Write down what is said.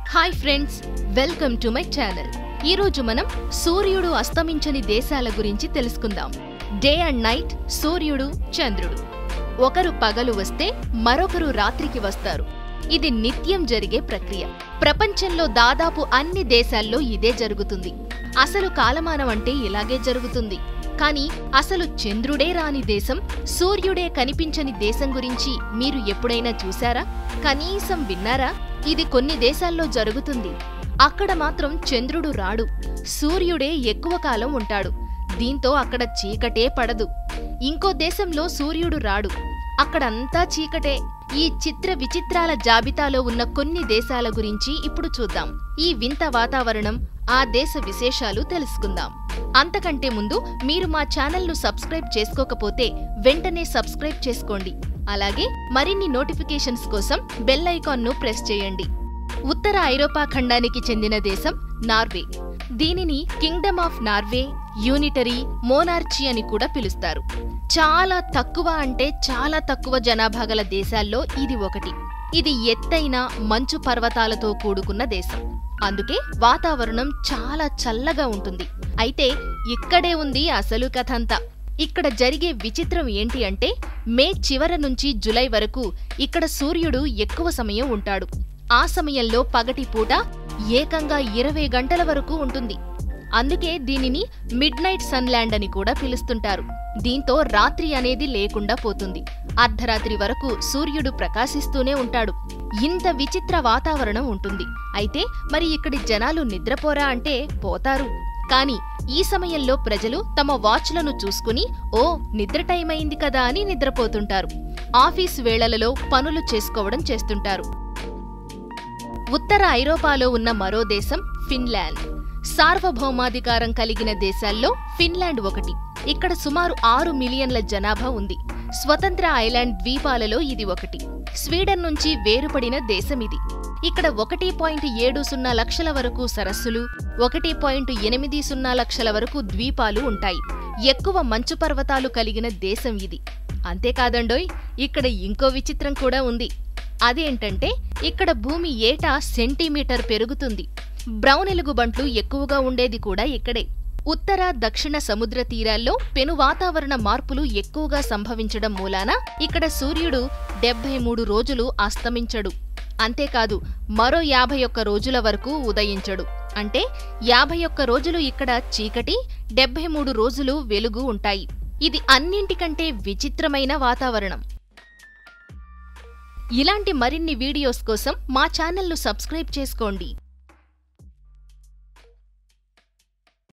Hi friends, welcome to my channel. ఈ రోజు మనం సూర్యుడు అస్తమించని దేశాల గురించి తెలుసుకుందాం. డే అండ్ నైట్, సూర్యుడు, చంద్రుడు. ఒకరు పగలు వస్తే మరొకరు రాత్రికి వస్తారు. ఇది నిత్యం జరిగే ప్రక్రియ. ప్రపంచంలో దాదాపు అన్ని దేశాల్లో ఇదే జరుగుతుంది. అసలు కాలమానం అంటే ఇలాగే జరుగుతుంది. కానీ అసలు చంద్రుడే రాని దేశం, సూర్యుడే కనిపించని దేశం గురించి మీరు ఎప్పుడైనా చూశారా? కనీసం విన్నారా? ఇది కొన్ని దేశాల్లో జరుగుతుంది. అక్కడ మాత్రం చంద్రుడు రాడు, సూర్యుడే ఎక్కువ కాలం ఉంటాడు. దీంతో అక్కడ చీకటే పడదు. ఇంకో దేశంలో సూర్యుడు రాడు, అక్కడంతా చీకటే. ఈ చిత్ర విచిత్రాల జాబితాలో ఉన్న కొన్ని దేశాల గురించి ఇప్పుడు చూద్దాం. ఈ వింత వాతావరణం, ఆ దేశ విశేషాలు తెలుసుకుందాం. అంతకంటే ముందు మీరు మా ఛానల్ను సబ్స్క్రైబ్ చేసుకోకపోతే వెంటనే సబ్స్క్రైబ్ చేసుకోండి. అలాగే మరిన్ని నోటిఫికేషన్స్ కోసం బెల్ ఐకాన్ను ప్రెస్ చేయండి. ఉత్తర ఐరోపా ఖండానికి చెందిన దేశం నార్వే. దీనిని kingdom of Norway, unitary monarchy అని కూడా పిలుస్తారు. చాలా తక్కువ అంటే చాలా తక్కువ జనాభా గల దేశాల్లో ఇది ఒకటి. ఇది ఎత్తైన మంచు పర్వతాలతో కూడుకున్న దేశం. అందుకే వాతావరణం చాలా చల్లగా ఉంటుంది. అయితే ఇక్కడే ఉంది అసలు కథంతా. ఇక్కడ జరిగే విచిత్రం ఏంటి అంటే, మే చివర నుంచి జులై వరకు ఇక్కడ సూర్యుడు ఎక్కువ సమయం ఉంటాడు. ఆ సమయంలో పగటి పూట ఏకంగా 20 గంటల వరకు ఉంటుంది. అందుకే దీనిని మిడ్ నైట్ సన్లాండ్ అని కూడా పిలుస్తుంటారు. దీంతో రాత్రి అనేది లేకుండా పోతుంది. అర్ధరాత్రి వరకు సూర్యుడు ప్రకాశిస్తూనే ఉంటాడు. ఇంత విచిత్ర వాతావరణం ఉంటుంది. అయితే మరి ఇక్కడి జనాలు నిద్రపోరా అంటే పోతారు. కానీ ఈ సమయంలో ప్రజలు తమ వాచ్లను చూసుకుని, ఓ నిద్ర టైం అయింది కదా అని నిద్రపోతుంటారు. ఆఫీస్ వేళలలో పనులు చేసుకోవడం చేస్తుంటారు. ఉత్తర ఐరోపాలో ఉన్న మరో దేశం ఫిన్లాండ్. సార్వభౌమాధికారం కలిగిన దేశాల్లో ఫిన్లాండ్ ఒకటి. ఇక్కడ సుమారు 6 మిలియన్ల జనాభా ఉంది. స్వతంత్ర ఐలాండ్ ద్వీపాలలో ఇది ఒకటి. స్వీడన్ నుంచి వేరుపడిన దేశం ఇది. ఇక్కడ 1.70 లక్షల వరకు సరస్సులు, 1.80 లక్షల వరకు ద్వీపాలు ఉంటాయి. ఎక్కువ మంచు పర్వతాలు కలిగిన దేశం ఇది. అంతేకాదండోయ్, ఇక్కడ ఇంకో విచిత్రం కూడా ఉంది. అదేంటంటే, ఇక్కడ భూమి ఏటా సెంటీమీటర్ పెరుగుతుంది. బ్రౌన్ ఎలుగుబంట్లు ఎక్కువగా ఉండేది కూడా ఇక్కడే. ఉత్తర దక్షిణ సముద్ర తీరాల్లో పెను వాతావరణ మార్పులు ఎక్కువగా సంభవించడం మూలాన ఇక్కడ సూర్యుడు 73 రోజులు అస్తమించడు. అంతేకాదు, మరో 51 రోజుల వరకు ఉదయించడు. అంటే 51 రోజులు ఇక్కడ చీకటి, 73 రోజులు వెలుగు ఉంటాయి. ఇది అన్నింటికంటే విచిత్రమైన వాతావరణం. ఇలాంటి మరిన్ని వీడియోస్ కోసం మా ఛానల్ను సబ్స్క్రైబ్ చేసుకోండి.